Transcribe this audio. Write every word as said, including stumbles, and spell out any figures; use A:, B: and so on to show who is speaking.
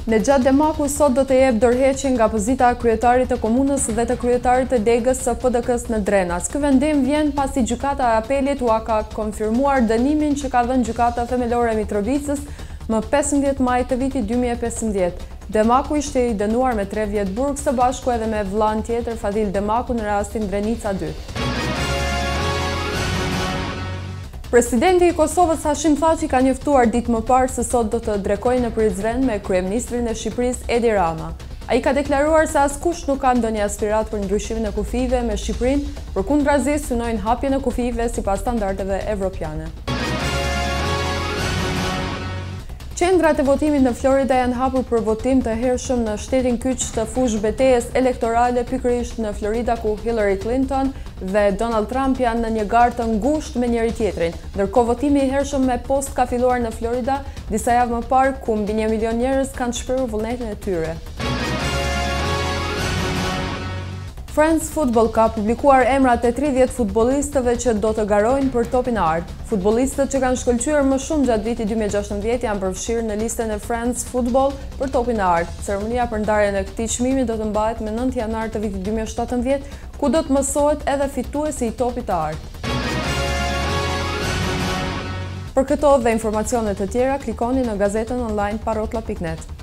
A: Nexhat Demaku sot do të jep dorëheqje nga pozita e kryetarit të komunës dhe të kryetarit të degës së P D K-s në Drenas. Ky vendim vjen pasi gjykata e apelit ua ka konfirmuar dënimin që ka dhënë gjykata themelore e Mitrovicës më pesëmbëdhjetë maj të vitit dy mijë e pesëmbëdhjetë. Demaku ishte i dënuar me tre vjet burg së bashku edhe me vllain tjetër Fadil Demaku në rastin Drenica dy. Presidenti i Kosovës Hashim Thaçi ka njoftuar ditë më parë se sot do të drekojë në Prizren me kryeministrin e Shqipërisë Edi Rama. Ai ka deklaruar se askush nuk ka ndonjë aspirat për ndryshimin e kufive me Shqipërinë, përkundrazi synojnë hapjen e kufive sipas standardeve evropiane. Qendrat e votimit në Florida janë hapur për votim të hershëm në shtetin kyç të fush betejës elektorale pikërisht në Florida ku Hillary Clinton dhe Donald Trump janë në një garë të ngushtë me njëri tjetrin. Ndërkohë votimi i hershëm me post ka filluar në Florida disa javë më parë ku mbi një milion njerëz kanë shprehur vullnetin e tyre. France Football ka publikuar emrat e tridhjetë futbollistëve që do të garojnë për topin e art. Futbollistët që kanë shkëlqyer më shumë gjatë vitit dy mijë e gjashtëmbëdhjetë janë përfshirë në listën e France Football për topin e art. Ceremonia për ndarjen e këtij çmimi do të mbahet më nëntë janar të vitit dy mijë e shtatëmbëdhjetë, ku do të mësohet edhe fituesi i topit të art. Për këto dhe informacione të tjera, klikoni në gazetën online parotlla pikë net.